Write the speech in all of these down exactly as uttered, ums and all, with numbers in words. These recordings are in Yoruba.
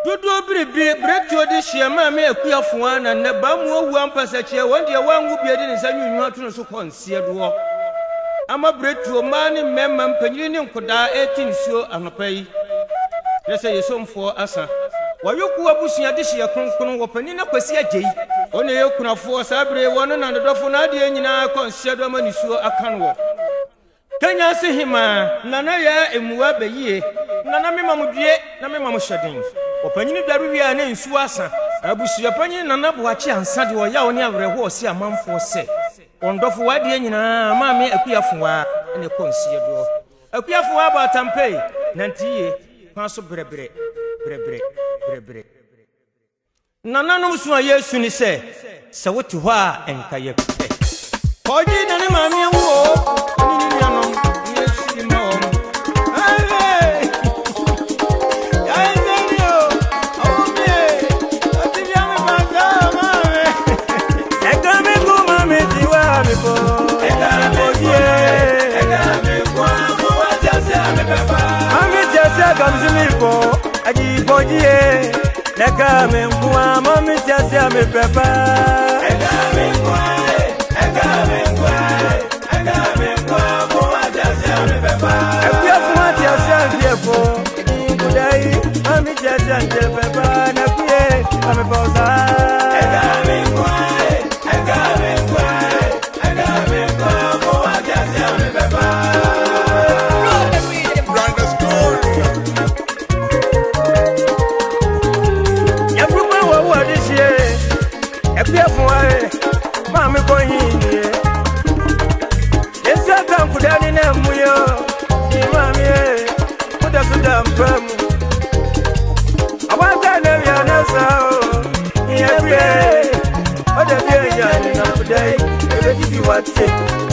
Dodo biribi breakthrough de hye ma me akuafo ana ne ba mu owu ampasa kye won de wangu bi de ne sanyu nwa to no so konsie do ama breakthrough ma ne memma mpanyini ne nkoda eighteen suo anopai yesa yesomfo asa wayoku abusua de hye kronkron wo pani na kwasi agei one ye kunafo sabre won na dodofo na de nyina konsie do ma ni suo akan wo Kenya se hima nana ya emuwa beyie nana mema mudie na mema mohyeden opanyini daru wi ana nsu asa abusua panyini nana boachi ansa de oya oni awreho osi amanfo se ondofo wade nyina ma me akuafoa ene konsie do akuafoa ba tampei nantiye kwaso brebre brebre brebre nana no musu Yesu ni se se wotu ho a enka ye pe koji nane ma me wo ni ni ano Yesu mo ale ya ndio ome ati ya me maga mame eka me kuma me diwa me po eka me die eka me kwa kwa jasa me papa ame jasa kamzi me po aji bodie eka me kwa mame jasa me papa eka me kwa eka me kwa eka me kwa kwa jasa me papa eka kwa jasa me po kudai mame jasa me papa na pie ame posa eka me kwa eka me kwa eka me kwa kwa jasa me papa Mami koyini Esa kan kudani na muyo Ni mami e Kuda suda mpamu Awaka na vya nasa Ni ebye Oda vya yani na kudai Ebe jibi wate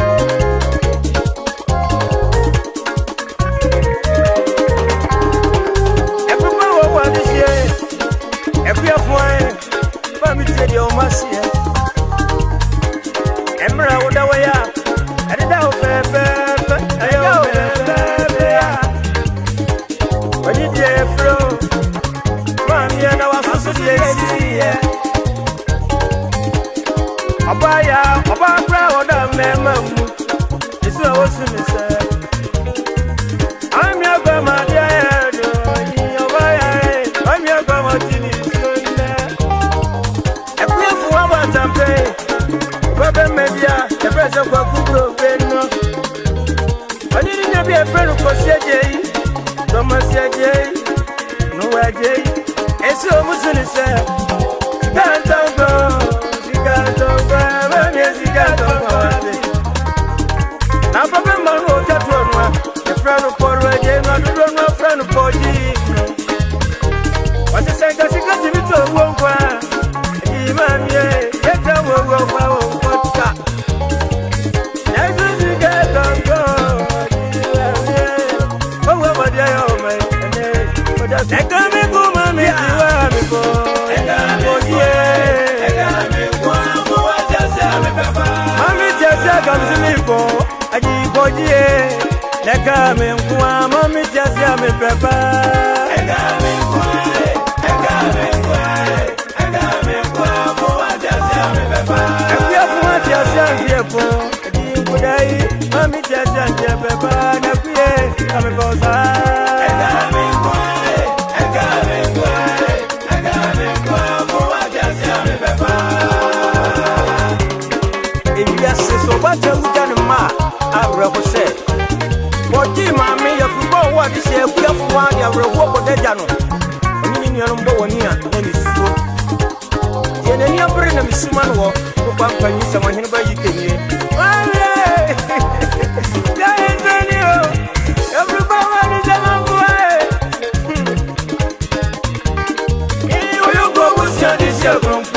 Ebu kwa wawa disye Ebu ya fwae Mami tedi ya umasi e Emra uda waya Adida ufefe Ayo ufefe Wani die fro Mami ya na wasusu die siye Abaya Abakra uda mema mu Isu wa wasu mise Ami ya kwa madia ya do Ni abaya Ami ya kwa matini sunne Ekuya fuwa watampe Baba media, the pressure kwa kubro beno. Ani ni nabi e friend ko siaje, Thomas siaje, no waje. Esi o musuni se. Ganta go, ganta go, mami esi ganta go. Na baba manu ta tonwa, e friend ko waje, na do no friend ko ji. Wati senga sika tibito wongwa. Imami e, yeta wo wo wo. Eka me kuma me diwa me po Eka me kwa Eka me kwa Kwa jasa me papa Mami jasa kamzi me po Aji bodie Eka me kwa Mami jasa me papa Eka me kwa Eka me kwa Eka me kwa Kwa jasa me papa Eka kwa jasa me po Aji bodai Mami jasa me papa Na kuye Kame posa Eka me kwa So what you done ma I say what do mama ya fubo what is here we have one ya reward de jano ni ni no mbo woni a na ni so ye na ni abre na misuma no ko kwa panyi sama hin ba yi kenye ale ya enani o everybody is among boy e o yo go busia this year